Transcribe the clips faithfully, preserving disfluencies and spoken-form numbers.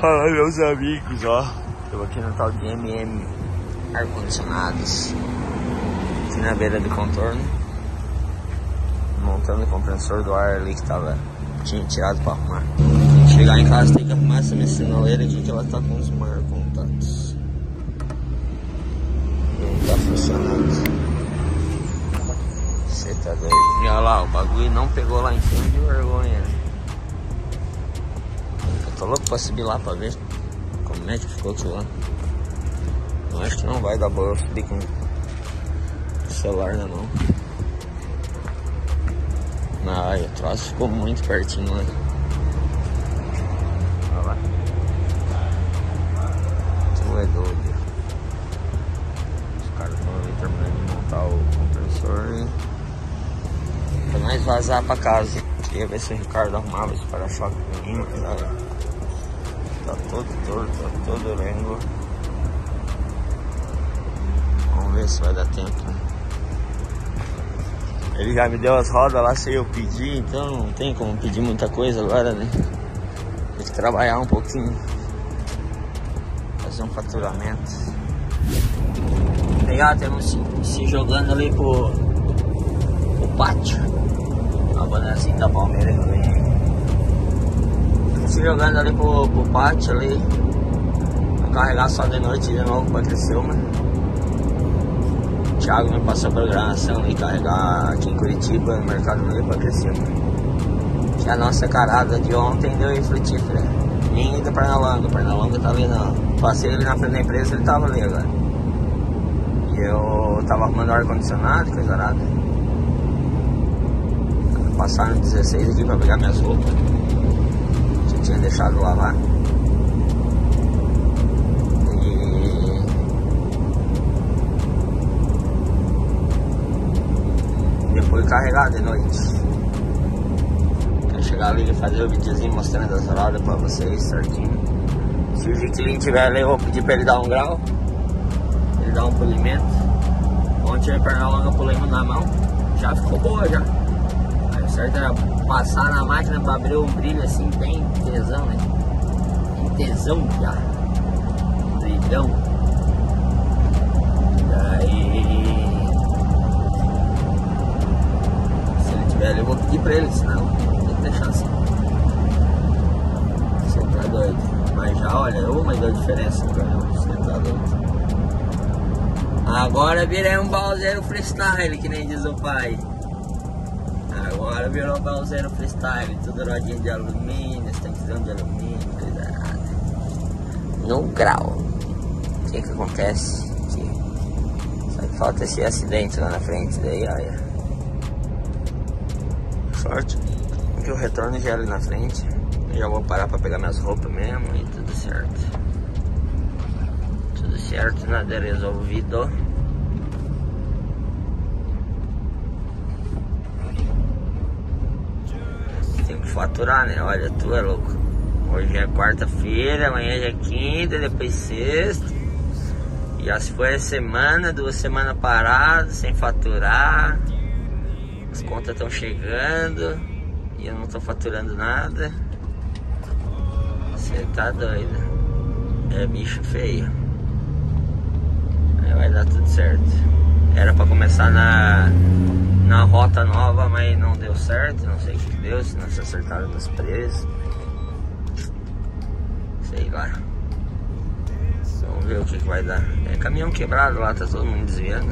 Fala, meus amigos, ó. Tô aqui no tal de M M Ar-Condicionados, aqui na beira do contorno, montando o compressor do ar ali que tava, tinha tirado pra arrumar. Quando chegar em casa tem que arrumar essa minha sinaleira aqui, que ela tá com os maiores contatos. Não tá funcionando. Você tá doido? E olha lá, o bagulho não pegou lá em cima de vergonha. Eu tô louco pra subir lá pra ver como é que ficou aquilo lá. Eu acho que não vai dar boa eu subir com o celular na mão. Ai, o troço ficou muito pertinho lá. Olha lá. Tu é doido. Os caras estão ali terminando de montar o compressor. Pra nós vazar pra casa. Queria ver se o Ricardo arrumava esse para-choque pra mim, mas olha, tá todo torto, tá todo rengo. Vamos ver se vai dar tempo, né? Ele já me deu as rodas lá sem eu pedir, então não tem como pedir muita coisa agora, né? Tem que trabalhar um pouquinho, fazer um faturamento. Legal, temos se, se jogando ali pro, pro pátio. A bonezinha da Palmeiras vem se jogando ali pro, pro pátio ali. Vou carregar só de noite de novo pra crescer, mano. O Thiago me passou a programação ali, carregar aqui em Curitiba, no Mercado Livre pra crescer, mano. Que a nossa carada de ontem deu em frutífera. Nem da Pernalonga, Pernalonga tá ali não. Passei ele na frente da empresa, ele tava ali agora. E eu tava arrumando ar-condicionado, coisa arada. Passaram dezesseis aqui pra pegar minhas roupas que eu tinha deixado lavar. E depois carregar de noite. Quero chegar ali e fazer o videozinho mostrando as rodas pra vocês certinho. Se o Giquilin tiver ali, eu vou pedir pra ele dar um grau, ele dar um polimento. Ontem a Pernalonga pulemos na mão, já ficou boa já. Certo era passar na máquina pra abrir um brilho assim, bem tesão, né? Tem tesão já. Brilhão. Daí, se ele tiver ali, eu vou pedir pra ele, senão tem que deixar assim. Você tá doido. Mas já, olha, uma deu diferença pra mim. Você tá doido. Agora virei um balzeiro freestyle, que nem diz o pai. Agora virou balzeiro freestyle, tudo rodinha de alumínio, extensão de alumínio, coisa nada. No grau. O que que acontece? Aqui. Só que falta esse acidente lá na frente, daí olha. Sorte que o retorno já é ali na frente. Eu já vou parar pra pegar minhas roupas mesmo e tudo certo. Tudo certo, nada resolvido. Faturar, né? Olha, tu é louco. Hoje é quarta-feira, amanhã já é quinta, depois sexta. Já se foi a semana, duas semanas paradas, sem faturar. As contas estão chegando e eu não tô faturando nada. Você tá doido. É bicho feio. Aí vai dar tudo certo. Era pra começar na... na rota nova, mas não deu certo, não sei o que deu, se não se acertaram nos preços, sei lá. Vamos ver o que, que vai dar. É caminhão quebrado lá, tá todo mundo desviando.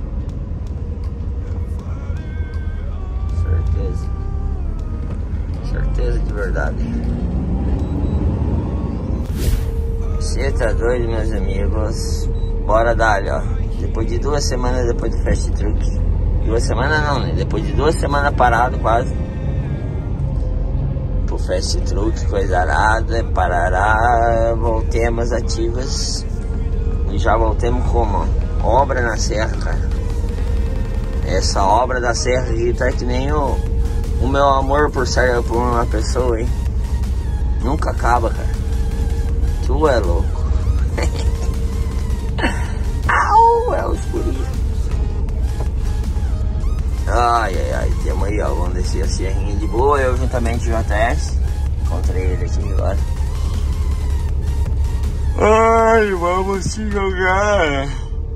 Certeza. Certeza de verdade. Você tá doido, meus amigos? Bora dar, ó. Depois de duas semanas depois do Fast Truck. Duas semanas não, né? Depois de duas semanas parado quase. Pro Fast Truck, coisa arada, parará, voltemos ativas. E já voltemos como? Obra na serra, cara. Essa obra da serra aqui tá que nem o, o meu amor por, ser, por uma pessoa, hein? Nunca acaba, cara. Tu é louco. Au, é os guris. Ai, ai, ai, temos aí, ó, vamos descer a serrinha de boa, eu juntamente com o J S, encontrei ele aqui agora. Ai, vamos se jogar.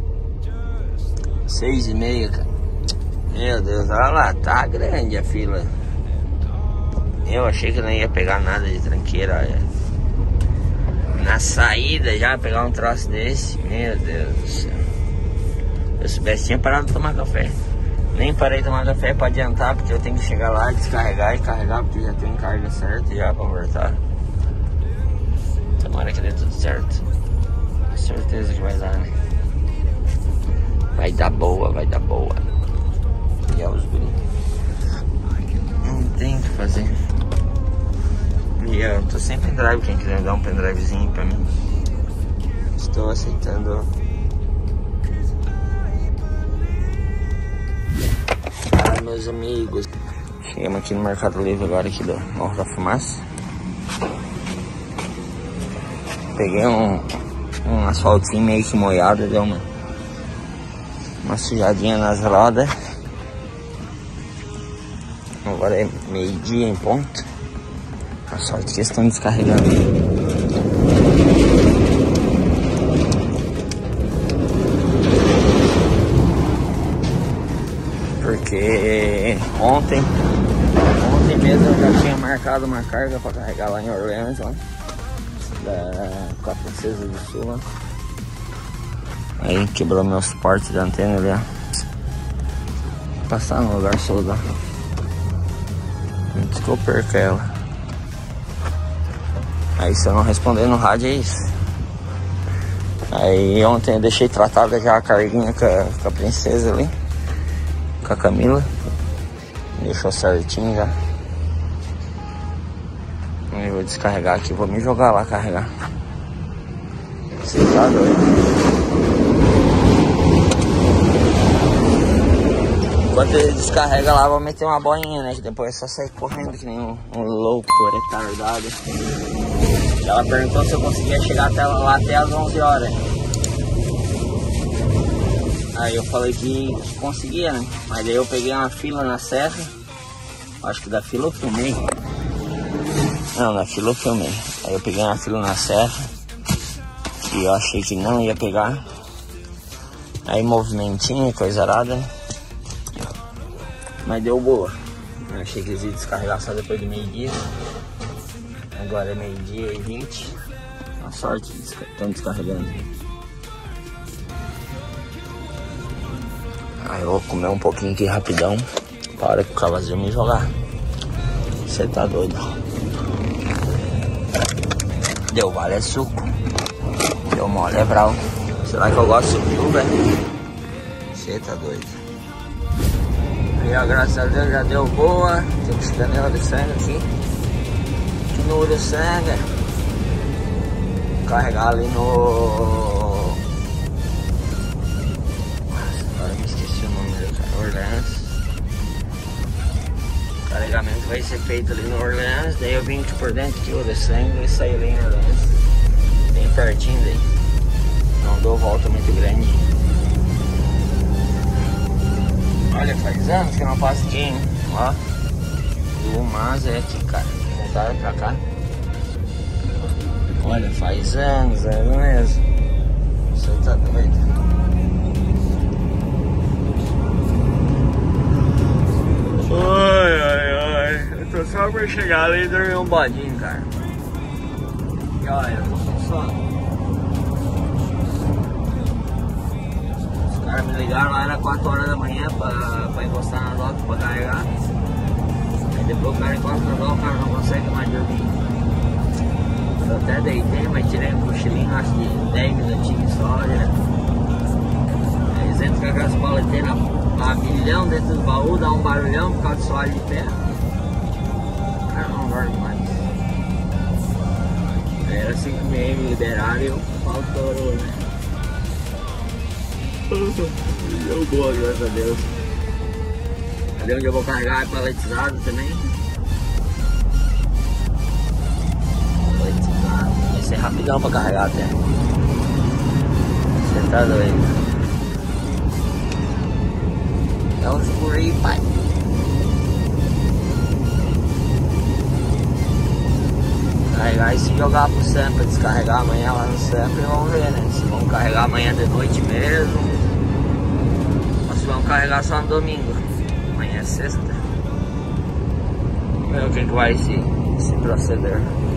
Seis e meia, cara. Meu Deus, olha lá, tá grande a fila. Eu achei que não ia pegar nada de tranqueira. Olha. Na saída já pegar um troço desse. Meu Deus do céu. Se eu soubesse, tinha parado de tomar café. Nem parei de tomar café pra adiantar, porque eu tenho que chegar lá, descarregar e carregar, porque já tem carga certa já pra voltar. Tomara que dê tudo certo. Com certeza que vai dar, né? Vai dar boa, vai dar boa. E é os guri. Não tem o que fazer. E eu tô sem pendrive, quem quiser dar um pendrivezinho pra mim. Estou aceitando. Ah, meus amigos. Chegamos aqui no Mercado Livre agora, aqui do Morro da Fumaça. Peguei um, um asfaltinho meio que molhado, deu uma, uma sujadinha nas rodas. Agora é meio-dia em ponto. A sorte que estão descarregando. Porque ontem, ontem mesmo eu já tinha marcado uma carga para carregar lá em Orleans, lá, da, com a Princesa do Sul. Lá. Aí quebrou meu suporte da antena ali, ó. Passar no lugar solto. Antes que eu perca ela. Aí se eu não responder no rádio é isso. Aí ontem eu deixei tratada já a carguinha com a, com a princesa ali. Com a Camila. Deixou certinho já. Aí eu vou descarregar aqui, vou me jogar lá carregar. Você tá doido? Enquanto ele descarrega lá, vou meter uma boinha, né? Que depois é só sair correndo que nem um, um louco, retardado. Ela perguntou se eu conseguia chegar até lá até as onze horas. Aí eu falei que conseguia, né? Mas daí eu peguei uma fila na serra. Acho que da fila eu filmei. Não, na fila eu filmei. Aí eu peguei uma fila na serra. E eu achei que não ia pegar. Aí movimentinho, coisa arada. Mas deu boa. Eu achei que eles iam descarregar só depois do meio-dia. Agora é meio-dia e vinte. A sorte, estão descarregando. Aí eu vou comer um pouquinho aqui rapidão. Para hora que o cavalo me jogar. Você tá doido? Deu vale é suco. Deu mole é brau. Será que eu gosto de suco, velho? Você tá doido? E ó, graças a Deus já deu boa. Tem que canela de sangue aqui. Que no olho sangue. Carregar ali no... Agora me esqueci o nome dele, cara. Orleans. O carregamento vai ser feito ali no Orleans. Daí eu vim aqui por dentro aqui, olho sangue, e saí ali em Orleans. Bem pertinho daí. Não dou volta muito grande. Olha, faz anos que eu não passo aqui, hein? Ó. O Mas é aqui, cara. Voltaram pra cá. Olha, faz anos, é mesmo. Você tá doido? Ai, ai, ai. Eu tô só pra chegar ali e dormir um bodinho, cara. E olha, eu tô com sono. Os caras me ligaram lá, era quatro horas da manhã pra, pra encostar na doca pra carregar. Aí depois o cara encosta na doca, o cara não consegue mais dormir. Eu até deitei, mas tirei um cochilinho, acho de dez minutinhos só, né? Aí eles entram com aquelas boleteiras a milhão dentro do baú, dá um barulhão por causa do soalho de pé. O cara não dorme mais. Aí era cinco e meia, me liberaram e eu faltou, né? Deu boa, graças a Deus. Ali onde eu vou carregar é paletizado também. Paletizado. Vai ser rapidão pra carregar até. Você tá doido. É um guri, pai. carregar e se jogar pro Sempre, descarregar amanhã lá no Sempre, vamos ver, né? Se vão carregar amanhã de noite mesmo, ou se vão carregar só no domingo. Amanhã é sexta. Vamos ver o que, que vai se, se proceder.